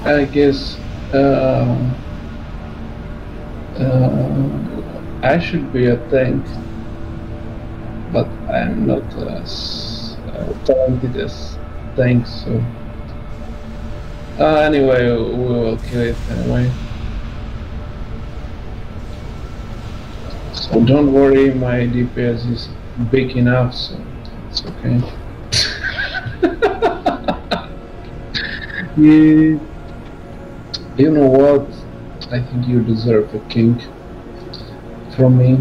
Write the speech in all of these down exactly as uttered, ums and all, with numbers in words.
I guess uh, uh, I should be a tank, but I'm not as uh, talented as tanks. So uh, anyway, we will kill it anyway. So don't worry, my D P S is big enough, so it's okay. Yeah. You know what? I think you deserve a king from me.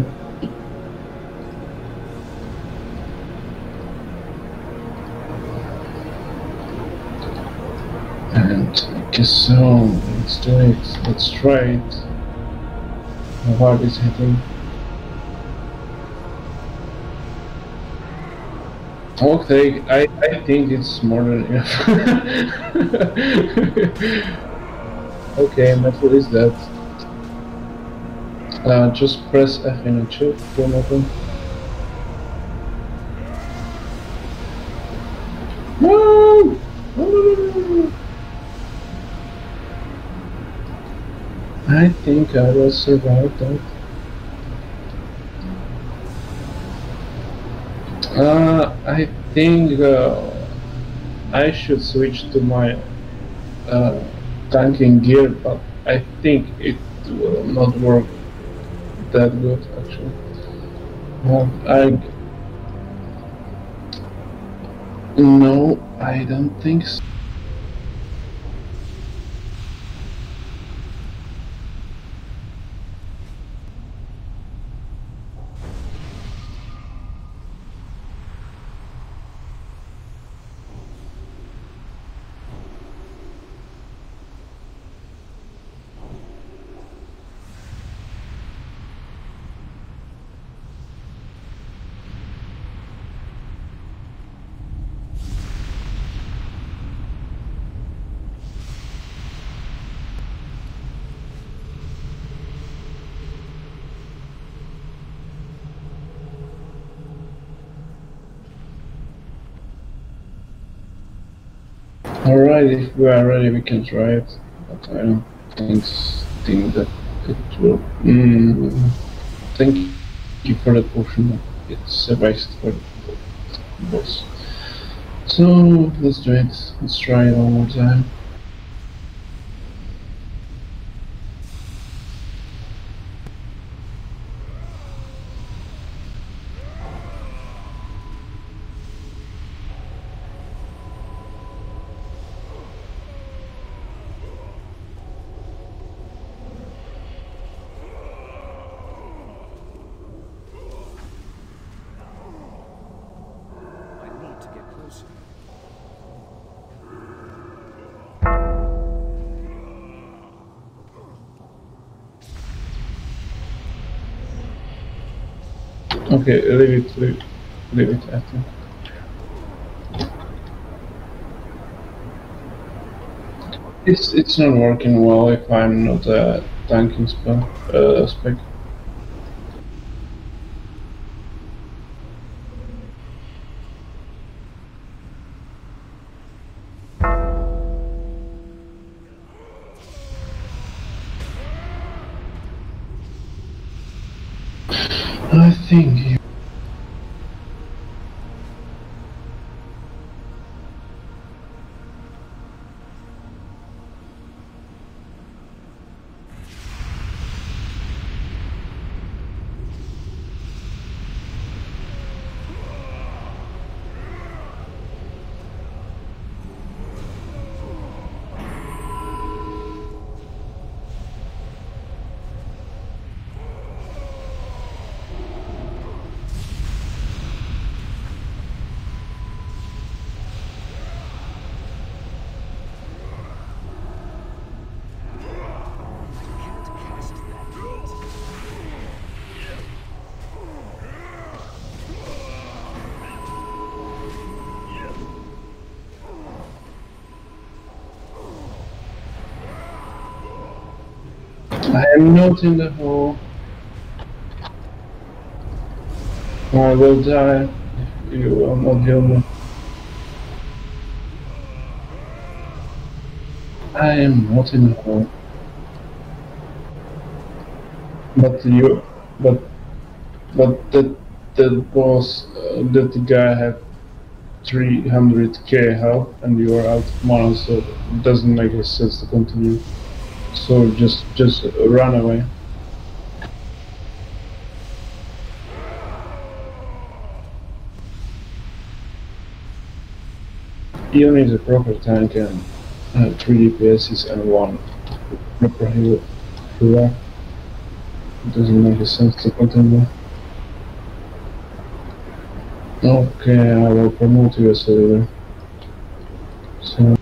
And I guess so. Let's do it. Let's try it. How hard is hitting? Okay, I, I think it's more than enough. Okay, metal is that. Uh, just press F in a chip for metal. No! No, no, no, no, no! I think I will survive that. Uh, I think uh, I should switch to my uh, tanking gear, but I think it will not work that good actually. Uh, I no, I don't think so. Alright, if we are ready, we can try it. But I don't think, think that it will. Mm, thank you for the potion. It's a waste for the boss. So let's do it. Let's try it one more time. Okay, leave it, leave, leave it, I think. It's it's not working well if I'm not a tanking spell, uh, spec. I think. I am not in the hole. I will die if you will not heal me. I am not in hell. But you, but but that that was uh, that the guy had three hundred k health and you are out of mana, so it doesn't make any sense to continue. So just just run away. You need a proper tank and uh, three D P Ss and one proper healer. It doesn't make any sense to continue. Okay, I will promote you as a leader. So.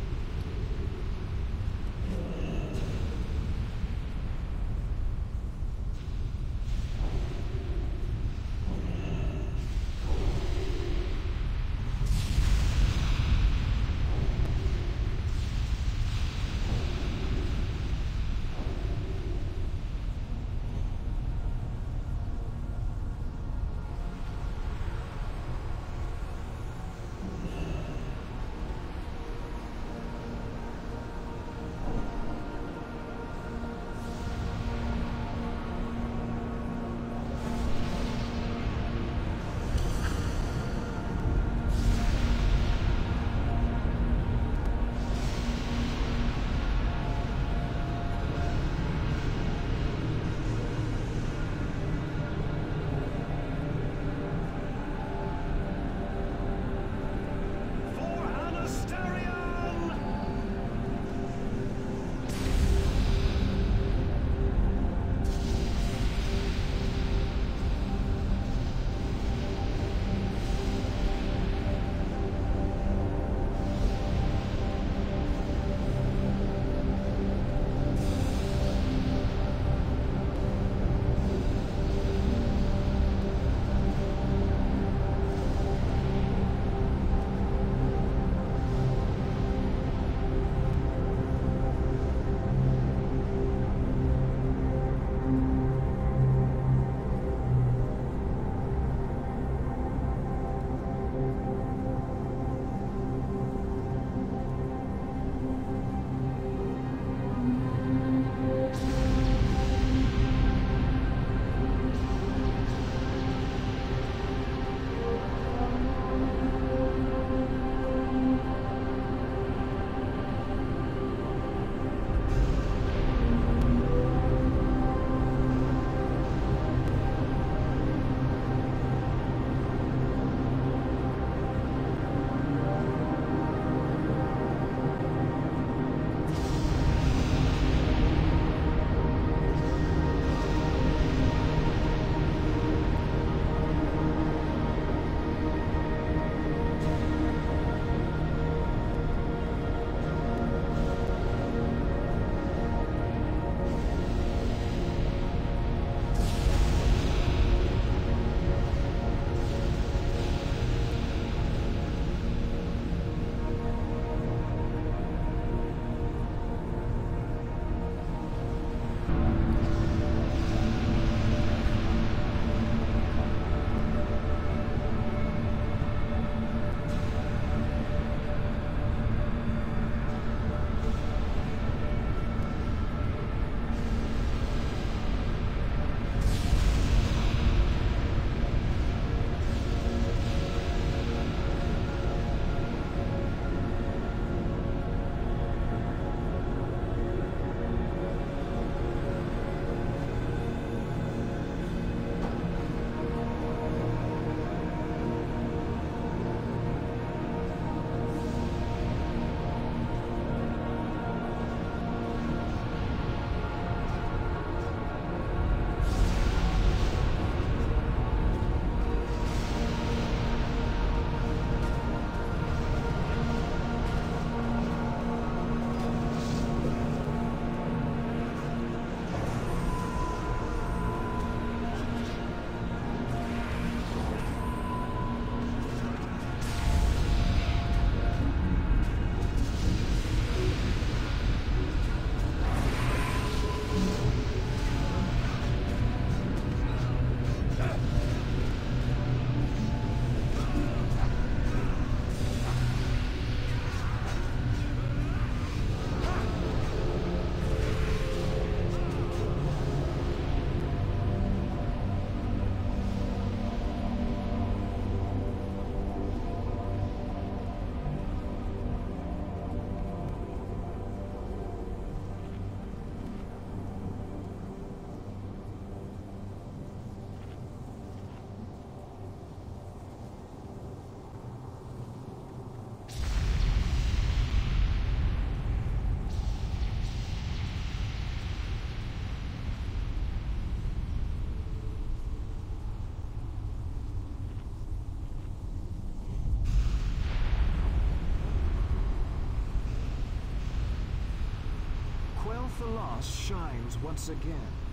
Thalos shines once again.